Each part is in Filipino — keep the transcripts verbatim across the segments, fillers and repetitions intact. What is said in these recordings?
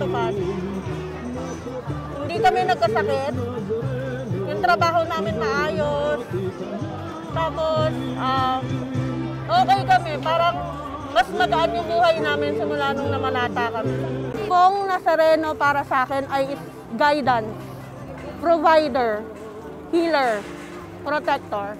natupad. Hindi kami nagkasakit. Yung trabaho namin maayos. Tapos, um, okay kami. Parang mas magaan yung buhay namin simula nung namalata kami. Kung Nazareno para sa akin ay guidance, provider, healer, protector.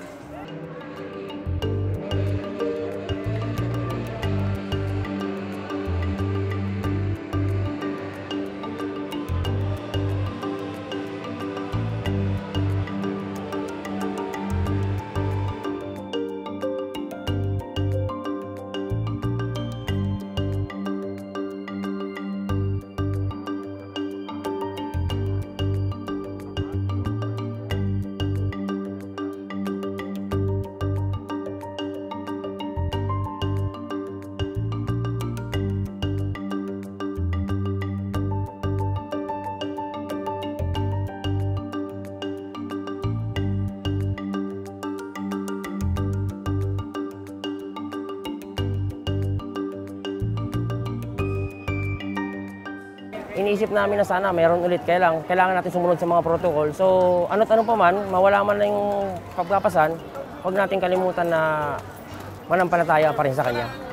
Iniisip namin na sana mayroon ulit, kaya lang, kailangan natin sumunod sa mga protocol. So, ano't ano pa man, mawala man na yung pagkapasan, huwag natin kalimutan na manampalataya pa rin sa Kanya.